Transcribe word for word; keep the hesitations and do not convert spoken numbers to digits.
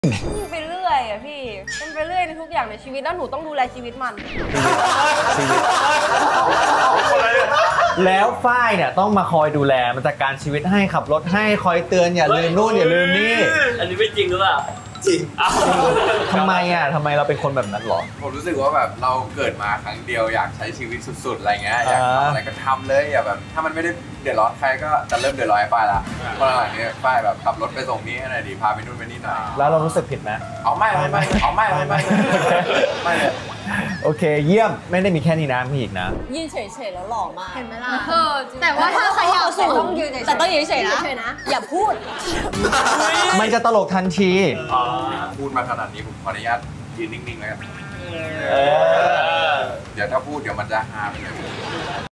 ไปเรื่อยอะพี่มันไปเรื่อยในทุกอย่างในชีวิตแล้วหนูต้องดูแลชีวิตมันชีวิตแล้วฝ้ายเนี่ยต้องมาคอยดูแลมันจัดการชีวิตให้ขับรถให้คอยเตือนอย่าลืมนู่นอย่าลืมนี่อันนี้ไม่จริงหรือเปล่าจริงทำไมอ่ะทำไมเราเป็นคนแบบนั้นหรอผมรู้สึกว่าแบบเราเกิดมาครั้งเดียวอยากใช้ชีวิตสุดๆอะไรเงี้ยอยากทำอะไรก็ทำเลยอย่าแบบถ้ามันไม่ได้เดือดร้อนใครก็จะเริ่มเดือดร้อนไอ้ฝ้ายละเพราะหลังๆนี้ฝ้ายแบบขับรถไปส่งนี้ให้หน่อยดีพาไปนู่นไปนี่หน่อยแล้วเรารู้สึกผิดไหมเอาไม่ไม่ไม่เอาไม่ไม่ไม่ไม่เลยโอเคเยี่ยมไม่ได้มีแค่นี้นะมีอีกนะยืนเฉยๆแล้วหล่อมากเห็นไหมล่ะแต่ว่าถ้าใครอยากสูงต้องยืนเฉยๆแต่ต้องยืนเฉยๆนะอย่าพูดมันจะตลกทันทีพูดมาขนาดนี้ผมขออนุญาตยืนนิ่งๆเลยครับเดี๋ยวถ้าพูดเดี๋ยวมันจะฮาไปเลย